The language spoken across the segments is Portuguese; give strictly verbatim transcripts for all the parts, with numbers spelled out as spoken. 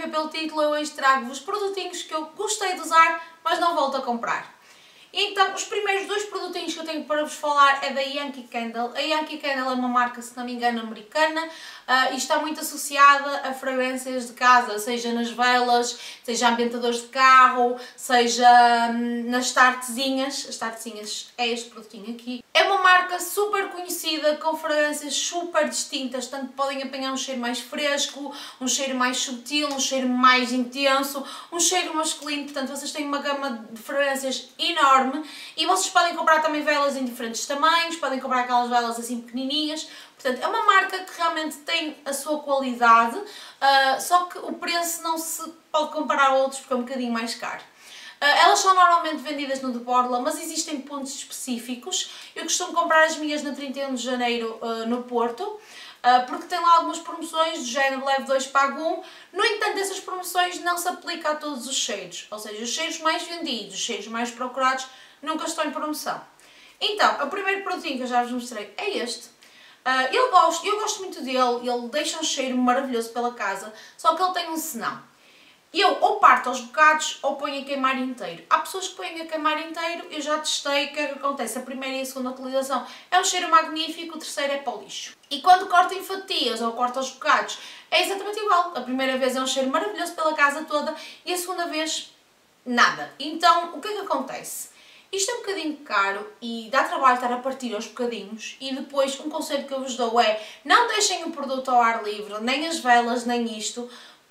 ver pelo título, eu hoje trago-vos produtinhos que eu gostei de usar, mas não volto a comprar. Então, os primeiros dois produtinhos que eu tenho para vos falar é da Yankee Candle. A Yankee Candle é uma marca, se não me engano, americana uh, e está muito associada a fragrâncias de casa, seja nas velas, seja ambientadores de carro, seja hum, nas tartezinhas. As tartezinhas é este produtinho aqui. É uma marca super conhecida, com fragrâncias super distintas, tanto podem apanhar um cheiro mais fresco, um cheiro mais subtil, um cheiro mais intenso, um cheiro masculino, portanto vocês têm uma gama de fragrâncias enorme e vocês podem comprar também velas em diferentes tamanhos, podem comprar aquelas velas assim pequenininhas, portanto é uma marca que realmente tem a sua qualidade, uh, só que o preço não se pode comparar a outros porque é um bocadinho mais caro. Elas são normalmente vendidas no de Borla, mas existem pontos específicos. Eu costumo comprar as minhas na trinta e um de janeiro uh, no Porto, uh, porque tem lá algumas promoções do género leve dois pago um. No entanto, essas promoções não se aplicam a todos os cheiros, ou seja, os cheiros mais vendidos, os cheiros mais procurados, nunca estão em promoção. Então, o primeiro produtinho que eu já vos mostrei é este. Uh, eu, gosto, eu gosto muito dele, ele deixa um cheiro maravilhoso pela casa, só que ele tem um senão. Eu ou parto aos bocados ou ponho a queimar inteiro. Há pessoas que põem a queimar inteiro, eu já testei, o que é que acontece? A primeira e a segunda utilização é um cheiro magnífico, o terceiro é para o lixo. E quando corto em fatias ou corto aos bocados, é exatamente igual. A primeira vez é um cheiro maravilhoso pela casa toda e a segunda vez, nada. Então, o que é que acontece? Isto é um bocadinho caro e dá trabalho estar a partir aos bocadinhos e depois um conselho que eu vos dou é não deixem o produto ao ar livre, nem as velas, nem isto,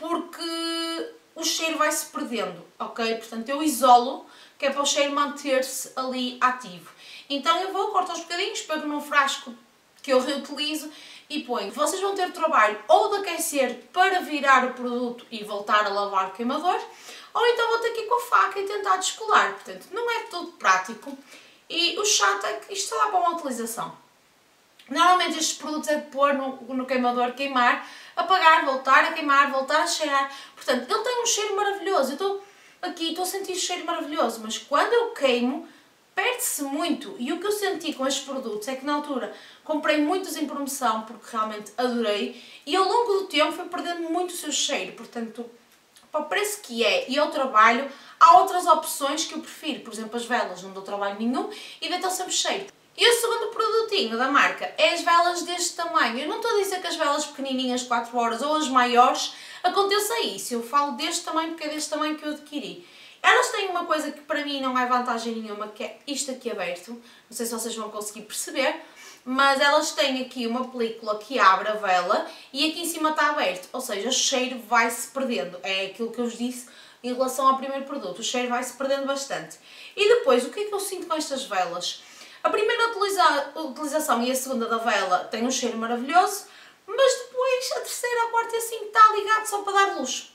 porque o cheiro vai se perdendo, ok? Portanto, eu isolo, que é para o cheiro manter-se ali ativo. Então eu vou, corto aos bocadinhos, pego num frasco que eu reutilizo e ponho. Vocês vão ter o trabalho ou de aquecer para virar o produto e voltar a lavar o queimador, ou então vou ter que ir com a faca e tentar descolar. Portanto, não é tudo prático e o chato é que isto só dá para uma utilização. Normalmente estes produtos é de pôr no, no queimador, queimar, apagar, voltar a queimar, voltar a cheirar. Portanto, ele tem um cheiro maravilhoso. Eu estou aqui, estou a sentir o cheiro maravilhoso, mas quando eu queimo, perde-se muito. E o que eu senti com estes produtos é que na altura comprei muitos em promoção, porque realmente adorei, e ao longo do tempo foi perdendo muito o seu cheiro. Portanto, para o preço que é e ao trabalho, há outras opções que eu prefiro. Por exemplo, as velas não dão trabalho nenhum e deitam sempre cheiro. E o segundo produtinho da marca é as velas deste tamanho. Eu não estou a dizer que as velas pequenininhas, quatro horas, ou as maiores, aconteça isso. Eu falo deste tamanho porque é deste tamanho que eu adquiri. Elas têm uma coisa que para mim não é vantagem nenhuma, que é isto aqui aberto. Não sei se vocês vão conseguir perceber, mas elas têm aqui uma película que abre a vela e aqui em cima está aberto. Ou seja, o cheiro vai-se perdendo. É aquilo que eu vos disse em relação ao primeiro produto. O cheiro vai-se perdendo bastante. E depois, o que é que eu sinto com estas velas? A primeira utiliza utilização e a segunda da vela tem um cheiro maravilhoso, mas depois a terceira, a quarta e a cinco está ligado só para dar luz.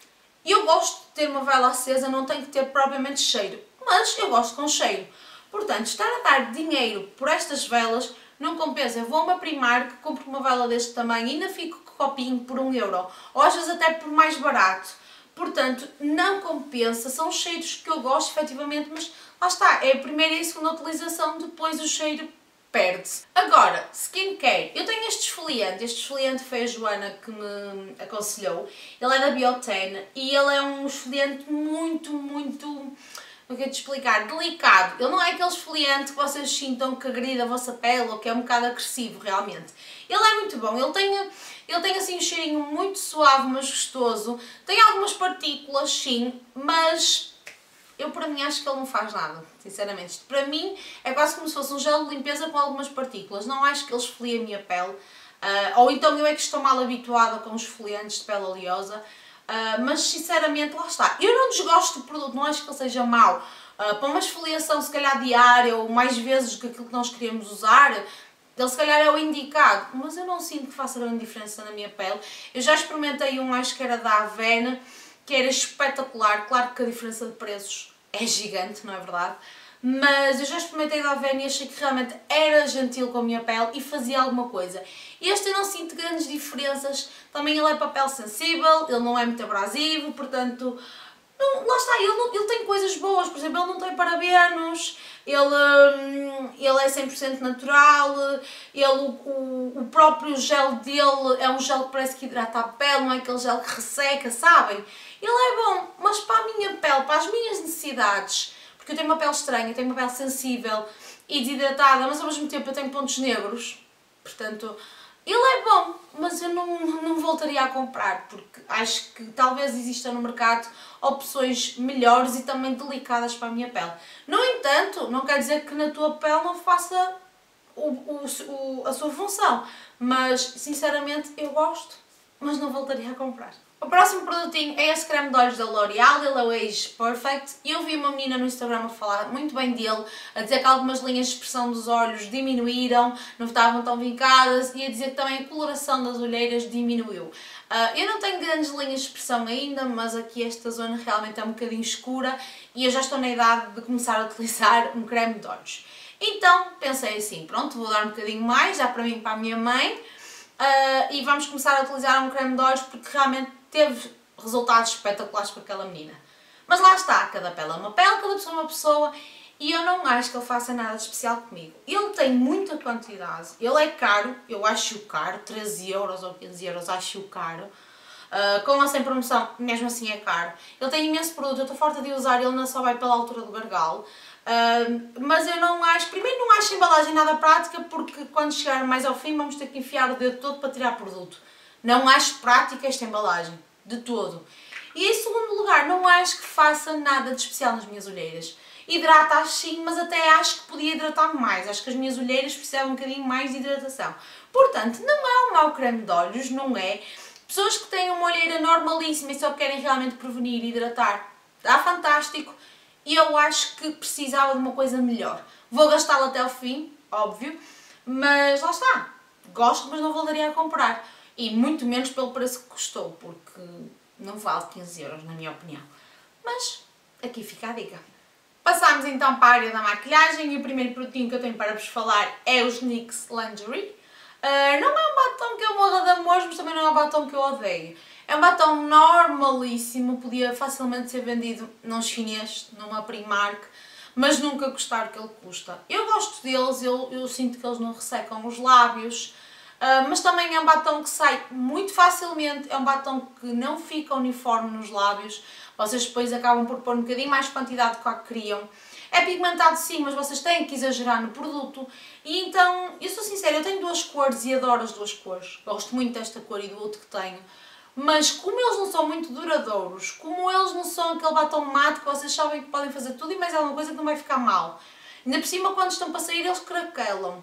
E eu gosto de ter uma vela acesa, não tem que ter propriamente cheiro, mas eu gosto com cheiro. Portanto, estar a dar dinheiro por estas velas não compensa. Eu vou a uma Primark, compro uma vela deste tamanho e ainda fico com o copinho por um euro, ou às vezes até por mais barato. Portanto, não compensa, são cheiros que eu gosto efetivamente, mas lá está, é a primeira e a segunda utilização, depois o cheiro perde-se. Agora, skincare. Eu tenho este esfoliante, este esfoliante foi a Joana que me aconselhou. Ele é da Biotene e ele é um esfoliante muito, muito, não quero te explicar, delicado. Ele não é aquele esfoliante que vocês sintam que agride a vossa pele ou que é um bocado agressivo realmente. Ele é muito bom, ele tem, ele tem assim um cheirinho muito suave, mas gostoso. Tem algumas partículas, sim, mas eu para mim acho que ele não faz nada, sinceramente. Isto para mim é quase como se fosse um gel de limpeza com algumas partículas. Não acho que ele esfolie a minha pele. Uh, ou então eu é que estou mal habituada com os esfoliantes de pele oleosa. Uh, mas sinceramente, lá está. Eu não desgosto do produto, não acho que ele seja mau. Uh, para uma esfoliação se calhar diária ou mais vezes do que aquilo que nós queremos usar, ele se calhar é o indicado, mas eu não sinto que faça grande diferença na minha pele. Eu já experimentei um, acho que era da Avene, que era espetacular. Claro que a diferença de preços é gigante, não é verdade? Mas eu já experimentei da Avene e achei que realmente era gentil com a minha pele e fazia alguma coisa. Este eu não sinto grandes diferenças, também ele é papel sensível, ele não é muito abrasivo, portanto não não, lá está, ele, não, ele tem coisas boas, por exemplo, ele não tem parabenos, ele, hum, ele é cem por cento natural, ele, o, o próprio gel dele é um gel que parece que hidrata a pele, não é aquele gel que resseca, sabem? Ele é bom, mas para a minha pele, para as minhas necessidades, porque eu tenho uma pele estranha, eu tenho uma pele sensível e desidratada, mas ao mesmo tempo eu tenho pontos negros, portanto, ele é bom, mas eu não, não voltaria a comprar, porque acho que talvez exista no mercado opções melhores e também delicadas para a minha pele. No entanto, não quer dizer que na tua pele não faça o, o, o, a sua função, mas sinceramente eu gosto, mas não voltaria a comprar. O próximo produtinho é esse creme de olhos da L'Oreal, ele é o Age Perfect. Eu vi uma menina no Instagram a falar muito bem dele, a dizer que algumas linhas de expressão dos olhos diminuíram, não estavam tão vincadas, e a dizer que também a coloração das olheiras diminuiu. Uh, eu não tenho grandes linhas de expressão ainda, mas aqui esta zona realmente é um bocadinho escura e eu já estou na idade de começar a utilizar um creme de olhos. Então pensei assim, pronto, vou dar um bocadinho mais, já para mim e para a minha mãe, uh, e vamos começar a utilizar um creme de olhos porque realmente teve resultados espetaculares para aquela menina. Mas lá está, cada pele é uma pele, cada pessoa é uma pessoa, e eu não acho que ele faça nada de especial comigo. Ele tem muita quantidade, ele é caro, eu acho caro, treze euros ou quinze euros, acho caro. Uh, com ou sem promoção, mesmo assim é caro. Ele tem imenso produto, eu estou farta de usar, ele não só vai pela altura do gargalo. Uh, mas eu não acho, primeiro não acho a embalagem nada prática, porque quando chegar mais ao fim vamos ter que enfiar o dedo todo para tirar produto. Não acho prática esta embalagem, de todo. E em segundo lugar, não acho que faça nada de especial nas minhas olheiras. Hidrata sim, mas até acho que podia hidratar mais. Acho que as minhas olheiras precisavam um bocadinho mais de hidratação. Portanto, não é um mau creme de olhos, não é. Pessoas que têm uma olheira normalíssima e só querem realmente prevenir e hidratar, está fantástico. E eu acho que precisava de uma coisa melhor. Vou gastá-lo até ao fim, óbvio, mas lá está. Gosto, mas não voltaria a comprar. E muito menos pelo preço que custou, porque não vale quinze euros, na minha opinião. Mas aqui fica a dica. Passamos então para a área da maquilhagem e o primeiro produtinho que eu tenho para vos falar é os N Y X Lingerie. Uh, não é um batom que eu morro de amor, mas também não é um batom que eu odeio. É um batom normalíssimo, podia facilmente ser vendido num chinês, numa Primark, mas nunca custar o que ele custa. Eu gosto deles, eu, eu sinto que eles não ressecam os lábios. Uh, mas também é um batom que sai muito facilmente, é um batom que não fica uniforme nos lábios, vocês depois acabam por pôr um bocadinho mais quantidade do que a que queriam. É pigmentado sim, mas vocês têm que exagerar no produto. E então, eu sou sincera, eu tenho duas cores e adoro as duas cores. Gosto muito desta cor e do outro que tenho. Mas como eles não são muito duradouros, como eles não são aquele batom mate que vocês sabem que podem fazer tudo e mais alguma coisa que não vai ficar mal. Ainda por cima, quando estão para sair, eles craquelam.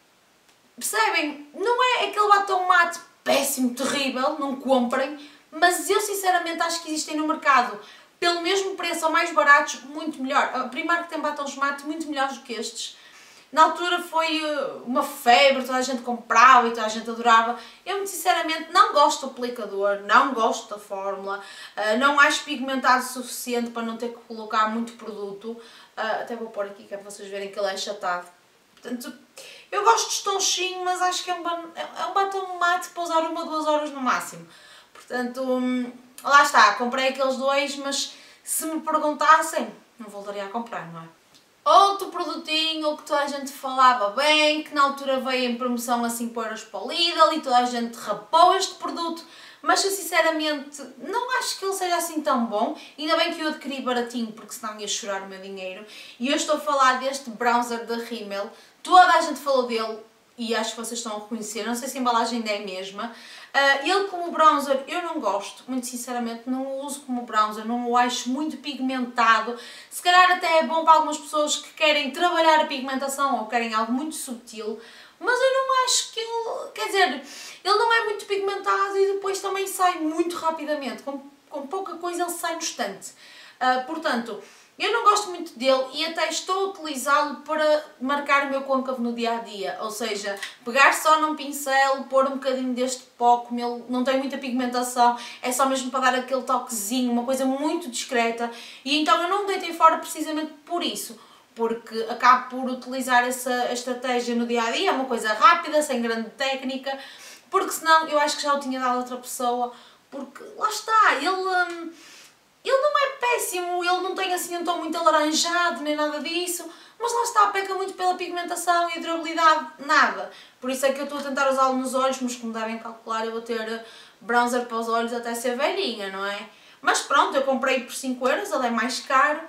Percebem? Não é aquele batom mate péssimo, terrível, não comprem, mas eu sinceramente acho que existem no mercado, pelo mesmo preço ou mais baratos, muito melhor. A Primark tem batons mate muito melhores do que estes. Na altura foi uma febre, toda a gente comprava e toda a gente adorava. Eu, muito sinceramente, não gosto do aplicador, não gosto da fórmula, não acho pigmentado o suficiente para não ter que colocar muito produto. Até vou pôr aqui que é para vocês verem que ele é achatado. Portanto, eu gosto de estoncinho, mas acho que é um, é um batom mate para usar uma ou duas horas no máximo. Portanto, hum, lá está, comprei aqueles dois, mas se me perguntassem, não voltaria a comprar, não é? Outro produtinho que toda a gente falava bem, que na altura veio em promoção a cinco euros para o Lidl e toda a gente rapou este produto, mas eu sinceramente não acho que ele seja assim tão bom. Ainda bem que eu adquiri baratinho, porque senão ia chorar o meu dinheiro. E eu estou a falar deste bronzer da Rimmel. Toda a gente falou dele e acho que vocês estão a reconhecer, não sei se a embalagem ainda é a mesma. Uh, ele como bronzer eu não gosto, muito sinceramente não o uso como bronzer, não o acho muito pigmentado. Se calhar até é bom para algumas pessoas que querem trabalhar a pigmentação ou querem algo muito subtil, mas eu não acho que ele, quer dizer, ele não é muito pigmentado e depois também sai muito rapidamente, com, com pouca coisa ele sai no instante. Uh, portanto, eu não gosto muito dele e até estou a utilizá-lo para marcar o meu côncavo no dia a dia, ou seja, pegar só num pincel, pôr um bocadinho deste pó, como ele não tem muita pigmentação, é só mesmo para dar aquele toquezinho, uma coisa muito discreta, e então eu não o deitei fora precisamente por isso, porque acabo por utilizar essa estratégia no dia a dia, é uma coisa rápida, sem grande técnica, porque senão eu acho que já o tinha dado a outra pessoa, porque lá está, ele... Hum, ele não é péssimo, ele não tem assim um tom muito alaranjado, nem nada disso, mas lá está, peca muito pela pigmentação e a durabilidade, nada. Por isso é que eu estou a tentar usá-lo nos olhos, mas como devem calcular, eu vou ter bronzer para os olhos até ser velhinha, não é? Mas pronto, eu comprei por cinco euros, ele é mais caro,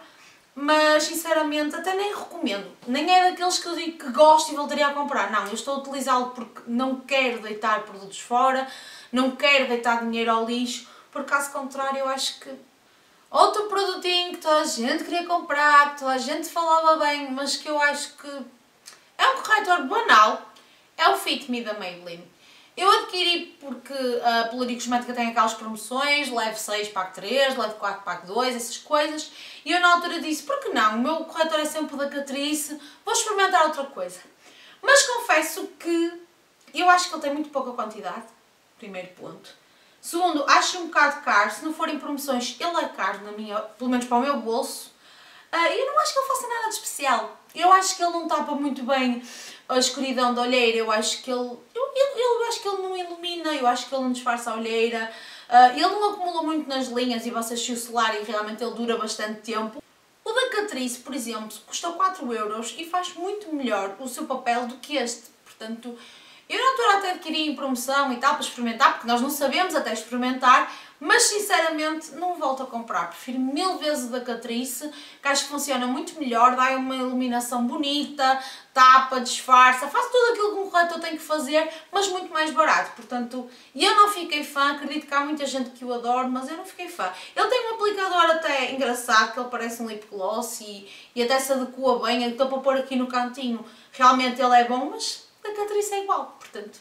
mas sinceramente até nem recomendo. Nem é daqueles que eu digo que gosto e voltaria a comprar. Não, eu estou a utilizá-lo porque não quero deitar produtos fora, não quero deitar dinheiro ao lixo, por caso contrário eu acho que outro produtinho que toda a gente queria comprar, que toda a gente falava bem, mas que eu acho que é um corretor banal, é o Fit Me da Maybelline. Eu adquiri porque a Polaria Cosmética tem aquelas promoções, leve seis, pague três, leve quatro, pague dois, essas coisas, e eu na altura disse, por que não? O meu corretor é sempre da Catrice, vou experimentar outra coisa. Mas confesso que eu acho que ele tem muito pouca quantidade, primeiro ponto. Segundo, acho um bocado caro, se não forem promoções ele é caro, na minha, pelo menos para o meu bolso. E eu não acho que ele faça nada de especial. Eu acho que ele não tapa muito bem a escuridão da olheira, eu acho que ele, eu, eu, eu acho que ele não ilumina, eu acho que ele não disfarça a olheira. Ele não acumula muito nas linhas e vocês se o solar e realmente ele dura bastante tempo. O da Catrice, por exemplo, custa quatro euros e faz muito melhor o seu papel do que este. Portanto, eu na altura até adquiri em promoção e tal para experimentar, porque nós não sabemos até experimentar, mas sinceramente não volto a comprar. Prefiro mil vezes o da Catrice, que acho que funciona muito melhor, dá uma iluminação bonita, tapa, disfarça, faz tudo aquilo que um corretor tem que fazer, mas muito mais barato. Portanto, eu não fiquei fã, acredito que há muita gente que o adora, mas eu não fiquei fã. Ele tem um aplicador até engraçado, que ele parece um lip gloss e, e até se adequa bem, então para pôr aqui no cantinho, realmente ele é bom, mas da Catrice é igual, portanto.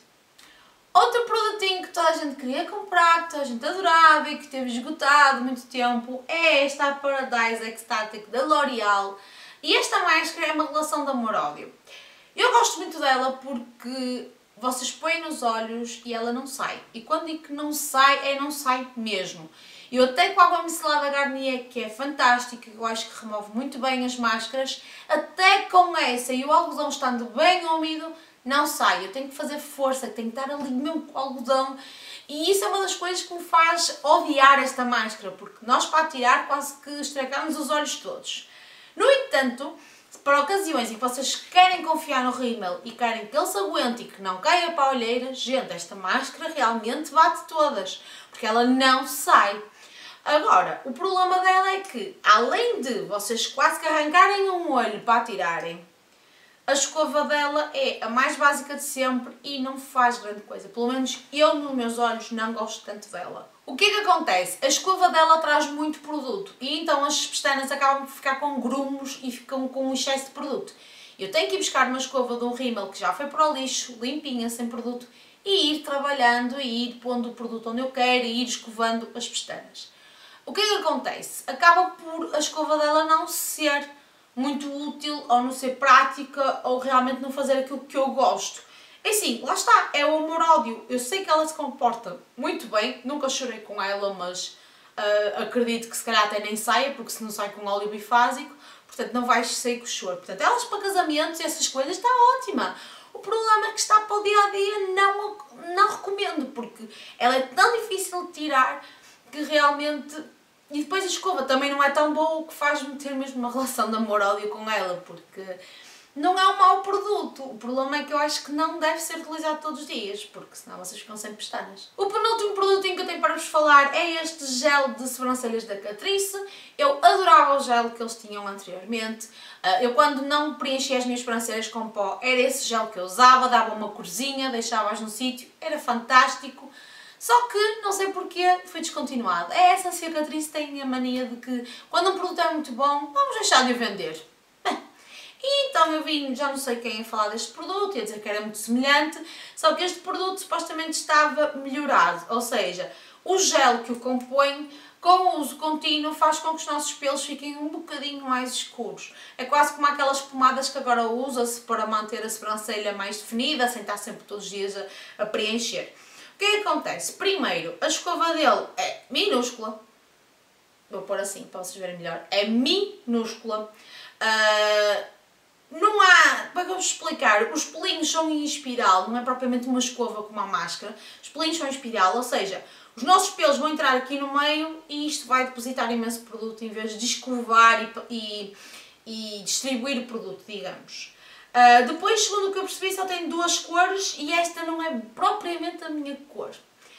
Outro produtinho que toda a gente queria comprar, que toda a gente adorava e que teve esgotado muito tempo é esta Paradise Ecstatic da L'Oreal. E esta máscara é uma relação de amor-ódio. Eu gosto muito dela porque vocês põem nos olhos e ela não sai. E quando digo que não sai, é não sai mesmo. Eu até com a água micelar da Garnier, que é fantástica, eu acho que remove muito bem as máscaras, até com essa e o algodão estando bem úmido, não sai. Eu tenho que fazer força, tenho que estar ali mesmo com o algodão. E isso é uma das coisas que me faz odiar esta máscara, porque nós para tirar quase que estragamos os olhos todos. No entanto, para ocasiões em que vocês querem confiar no rímel e querem que ele se aguente e que não caia para a olheira, gente, esta máscara realmente bate todas, porque ela não sai. Agora, o problema dela é que, além de vocês quase que arrancarem um olho para a tirarem, a escova dela é a mais básica de sempre e não faz grande coisa. Pelo menos eu, nos meus olhos, não gosto tanto dela. O que é que acontece? A escova dela traz muito produto e então as pestanas acabam por ficar com grumos e ficam com um excesso de produto. Eu tenho que ir buscar uma escova de um rímel que já foi para o lixo, limpinha, sem produto, e ir trabalhando e ir pondo o produto onde eu quero e ir escovando as pestanas. O que é que acontece? Acaba por a escova dela não ser muito útil, ou não ser prática, ou realmente não fazer aquilo que eu gosto. É assim, lá está, é o amor-ódio. Eu sei que ela se comporta muito bem, nunca chorei com ela, mas uh, acredito que se calhar até nem saia, porque se não sai com óleo bifásico, portanto não vais sair com choro. Portanto, elas para casamentos e essas coisas está ótima. O problema é que está para o dia-a-dia, não, não recomendo, porque ela é tão difícil de tirar que realmente... E depois a escova também não é tão boa, o que faz-me ter mesmo uma relação de amor-ódio com ela, porque não é um mau produto. O problema é que eu acho que não deve ser utilizado todos os dias, porque senão vocês ficam sem pestanas. O penúltimo produtinho que eu tenho para vos falar é este gel de sobrancelhas da Catrice. Eu adorava o gel que eles tinham anteriormente. Eu quando não preenchia as minhas sobrancelhas com pó, era esse gel que eu usava, dava uma corzinha, deixava-as no sítio, era fantástico. Só que, não sei porquê, foi descontinuado. É essa a Catrice tem a mania de que, quando um produto é muito bom, vamos deixar de o vender. Bem, e então eu vim, já não sei quem ia falar deste produto, ia dizer que era muito semelhante, só que este produto supostamente estava melhorado. Ou seja, o gel que o compõe, com o uso contínuo, faz com que os nossos pelos fiquem um bocadinho mais escuros. É quase como aquelas pomadas que agora usa-se para manter a sobrancelha mais definida, sem estar sempre todos os dias a, a preencher. O que é que acontece? Primeiro, a escova dele é minúscula. Vou pôr assim para vocês verem melhor. É minúscula. Uh, não há, para que eu vos explicar, os pelinhos são em espiral, não é propriamente uma escova como a máscara, os pelinhos são em espiral, ou seja, os nossos pelos vão entrar aqui no meio e isto vai depositar imenso produto em vez de escovar e, e, e distribuir o produto, digamos. Uh, depois, segundo o que eu percebi, só tem duas cores e esta não é propriamente a minha cor.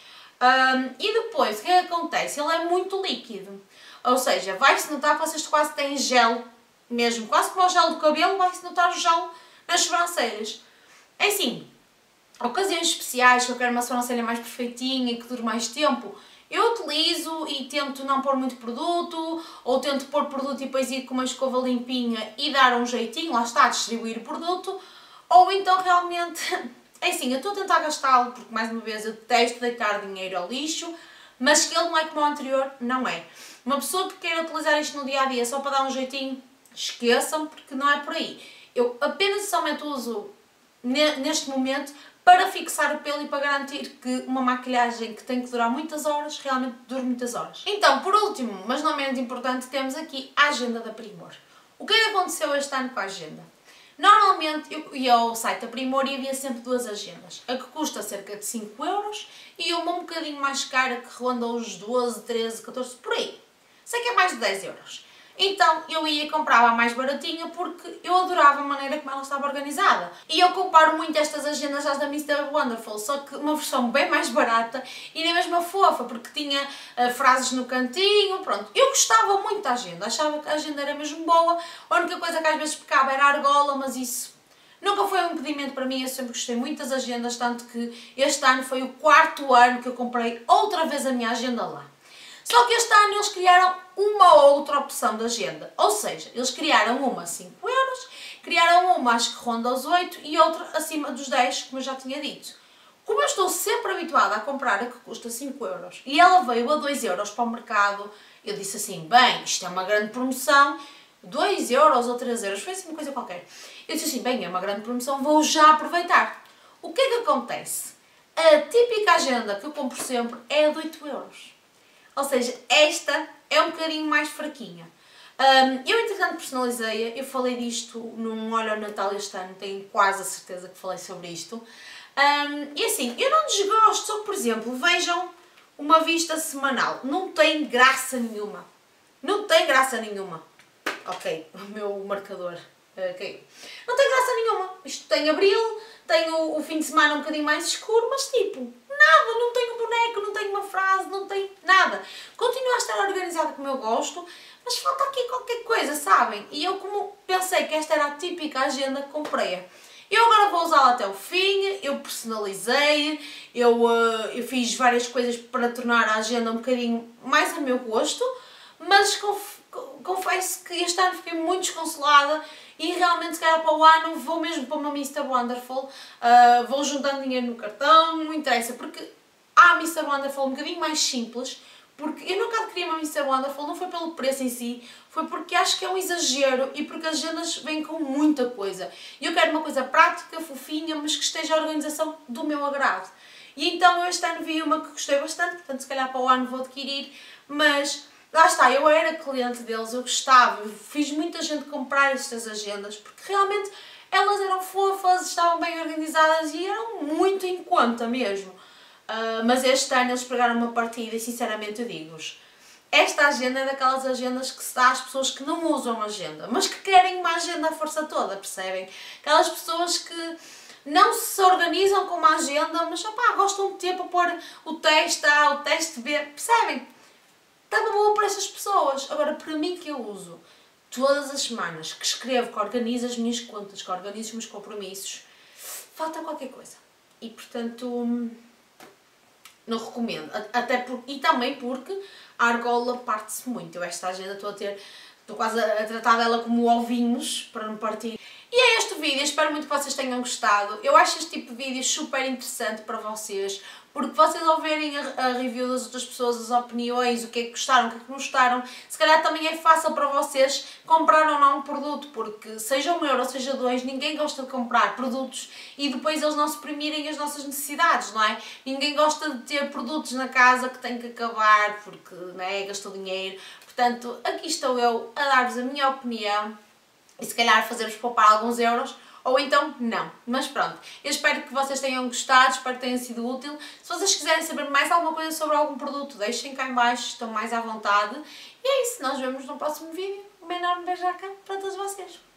Um, e depois, o que é que acontece? Ele é muito líquido, ou seja, vai-se notar que vocês quase têm gel, mesmo, quase como o gel do cabelo, vai-se notar o gel nas sobrancelhas. É assim, ocasiões especiais que eu quero uma sobrancelha mais perfeitinha e que dure mais tempo, eu utilizo e tento não pôr muito produto, ou tento pôr produto e depois ir com uma escova limpinha e dar um jeitinho, lá está, a distribuir o produto, ou então realmente, é assim, eu estou a tentar gastá-lo, porque mais uma vez eu detesto deitar dinheiro ao lixo, mas que ele não é como o anterior, não é. Uma pessoa que queira utilizar isto no dia a dia só para dar um jeitinho, esqueçam, porque não é por aí. Eu apenas e somente uso neste momento para fixar o pelo e para garantir que uma maquilhagem que tem que durar muitas horas, realmente dure muitas horas. Então, por último, mas não menos importante, temos aqui a agenda da Primor. O que é que aconteceu este ano com a agenda? Normalmente eu ia ao site da Primor e havia sempre duas agendas. A que custa cerca de cinco euros e uma um bocadinho mais cara que ronda os doze, treze, catorze, por aí. Sei que é mais de dez euros. Então eu ia e comprava a mais baratinha porque eu adorava a maneira como ela estava organizada. E eu comparo muito estas agendas às da mister Wonderful, só que uma versão bem mais barata e nem mesmo fofa, porque tinha uh, frases no cantinho, pronto. Eu gostava muito da agenda, achava que a agenda era mesmo boa, a única coisa que às vezes pecava era a argola, mas isso nunca foi um impedimento para mim, eu sempre gostei muito das agendas, tanto que este ano foi o quarto ano que eu comprei outra vez a minha agenda lá. Só que este ano eles criaram uma outra opção de agenda, ou seja, eles criaram uma a cinco euros, criaram uma acho que ronda aos oito e outra acima dos dez, como eu já tinha dito. Como eu estou sempre habituada a comprar a que custa cinco euros e ela veio a dois euros para o mercado, eu disse assim, bem, isto é uma grande promoção, dois euros ou três euros, foi assim uma coisa qualquer. Eu disse assim, bem, é uma grande promoção, vou já aproveitar. O que é que acontece? A típica agenda que eu compro sempre é a de oito euros. Ou seja, esta é um bocadinho mais fraquinha. Um, eu, entretanto, personalizei-a. Eu falei disto num Olha o Natal este ano, tenho quase a certeza que falei sobre isto. Um, e assim, eu não desgosto, só que, por exemplo, vejam uma vista semanal. Não tem graça nenhuma. Não tem graça nenhuma. Ok, o meu marcador caiu. Não tem graça nenhuma. Isto tem abril, tem o, o fim de semana um bocadinho mais escuro, mas tipo, nada, não tem um boneco, não tem uma frase, não tem nada. Continua a estar organizada como eu gosto, mas falta aqui qualquer coisa, sabem? E eu, como pensei que esta era a típica agenda, comprei-a. Eu agora vou usá-la até o fim, eu personalizei, eu, uh, eu fiz várias coisas para tornar a agenda um bocadinho mais a meu gosto, mas conf confesso que este ano fiquei muito desconsolada e realmente se calhar para o ano vou mesmo para uma mister Wonderful, uh, vou juntando dinheiro no cartão, não interessa, porque há a mister Wonderful um bocadinho mais simples, porque eu nunca queria uma mister Wonderful, não foi pelo preço em si, foi porque acho que é um exagero e porque as agendas vêm com muita coisa. E eu quero uma coisa prática, fofinha, mas que esteja a organização do meu agrado. E então eu este ano vi uma que gostei bastante, portanto se calhar para o ano vou adquirir, mas lá está, eu era cliente deles, eu gostava, eu fiz muita gente comprar estas agendas, porque realmente elas eram fofas, estavam bem organizadas e eram muito em conta mesmo. Uh, mas este ano eles pegaram uma partida e sinceramente eu digo-vos, esta agenda é daquelas agendas que se dá às pessoas que não usam agenda, mas que querem uma agenda à força toda, percebem? Aquelas pessoas que não se organizam com uma agenda, mas opá, gostam de ter para pôr o teste A, o teste B, percebem? Estava boa para essas pessoas. Agora, para mim que eu uso todas as semanas, que escrevo, que organizo as minhas contas, que organizo os meus compromissos, falta qualquer coisa. E portanto, não recomendo. Até por, e também porque a argola parte-se muito. Eu esta agenda estou a ter, estou quase a tratar dela como ovinhos, para não partir. E é este o vídeo, espero muito que vocês tenham gostado. Eu acho este tipo de vídeo super interessante para vocês, porque vocês ao verem a, a review das outras pessoas, as opiniões, o que é que gostaram, o que é que não gostaram, se calhar também é fácil para vocês comprar ou não um produto, porque seja um euro, seja dois, ninguém gosta de comprar produtos e depois eles não suprimirem as nossas necessidades, não é? Ninguém gosta de ter produtos na casa que tem que acabar, porque não é, gastou dinheiro. Portanto, aqui estou eu a dar-vos a minha opinião. e se calhar fazer-vos poupar alguns euros, ou então não. Mas pronto, eu espero que vocês tenham gostado, espero que tenha sido útil. Se vocês quiserem saber mais alguma coisa sobre algum produto, deixem cá em baixo, estão mais à vontade. E é isso, nós vemos no próximo vídeo. Um enorme beijo à cá para todos vocês.